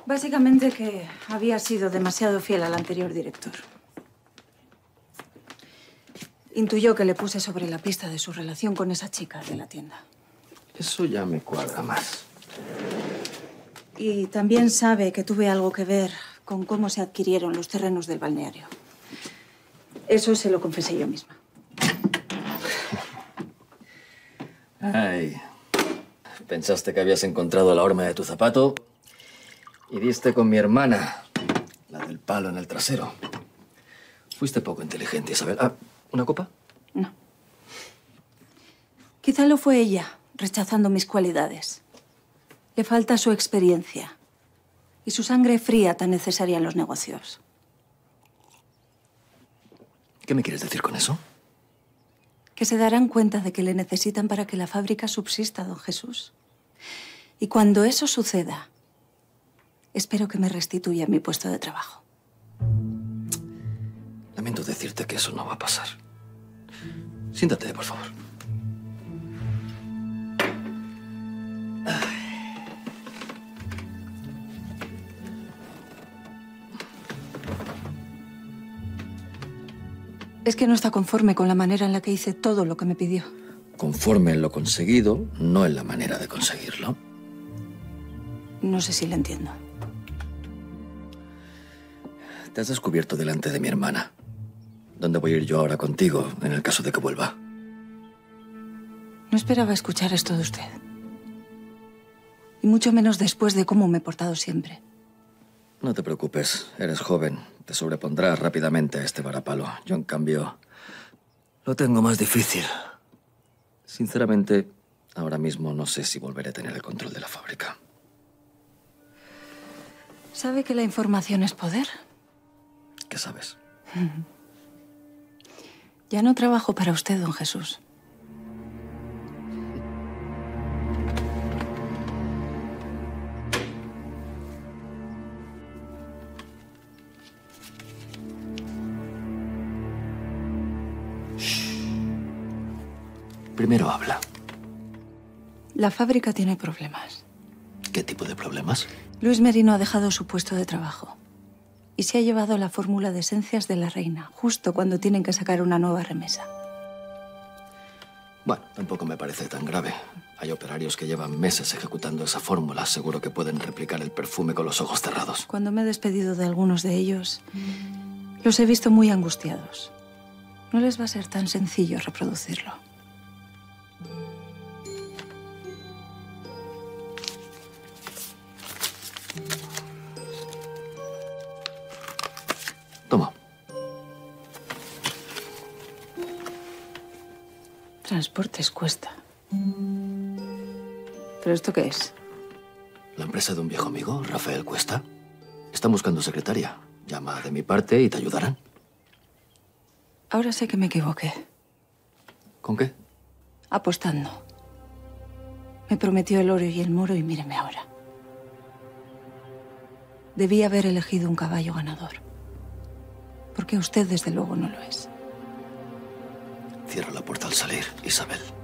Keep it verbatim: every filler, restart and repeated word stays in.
Básicamente que había sido demasiado fiel al anterior director. Intuyó que le puse sobre la pista de su relación con esa chica de la tienda. Eso ya me cuadra más. Y también sabe que tuve algo que ver con cómo se adquirieron los terrenos del balneario. Eso se lo confesé yo misma. Ay, pensaste que habías encontrado la horma de tu zapato y diste con mi hermana, la del palo en el trasero. Fuiste poco inteligente, Isabel. Ah, ¿una copa? No. Quizá lo fue ella, rechazando mis cualidades. Le falta su experiencia y su sangre fría tan necesaria en los negocios. ¿Qué me quieres decir con eso? Que se darán cuenta de que le necesitan para que la fábrica subsista, don Jesús. Y cuando eso suceda, espero que me restituya mi puesto de trabajo. Lamento decirte que eso no va a pasar. Siéntate, por favor. Es que no está conforme con la manera en la que hice todo lo que me pidió. Conforme en lo conseguido, no en la manera de conseguirlo. No sé si le entiendo. Te has descubierto delante de mi hermana. ¿Dónde voy a ir yo ahora contigo en el caso de que vuelva? No esperaba escuchar esto de usted. Y mucho menos después de cómo me he portado siempre. No te preocupes, eres joven. Te sobrepondrás rápidamente a este varapalo. Yo, en cambio, lo tengo más difícil. Sinceramente, ahora mismo no sé si volveré a tener el control de la fábrica. ¿Sabe que la información es poder? ¿Qué sabes? Ya no trabajo para usted, don Jesús. Primero habla. La fábrica tiene problemas. ¿Qué tipo de problemas? Luis Merino ha dejado su puesto de trabajo y se ha llevado la fórmula de esencias de la reina, justo cuando tienen que sacar una nueva remesa. Bueno, tampoco me parece tan grave. Hay operarios que llevan meses ejecutando esa fórmula. Seguro que pueden replicar el perfume con los ojos cerrados. Cuando me he despedido de algunos de ellos, los he visto muy angustiados. No les va a ser tan sencillo reproducirlo. Toma. Transportes cuesta. ¿Pero esto qué es? La empresa de un viejo amigo, Rafael Cuesta. Están buscando secretaria. Llama de mi parte y te ayudarán. Ahora sé que me equivoqué. ¿Con qué? Apostando. Me prometió el oro y el moro y míreme ahora. Debí haber elegido un caballo ganador. Porque usted, desde luego, no lo es. Cierra la puerta al salir, Isabel.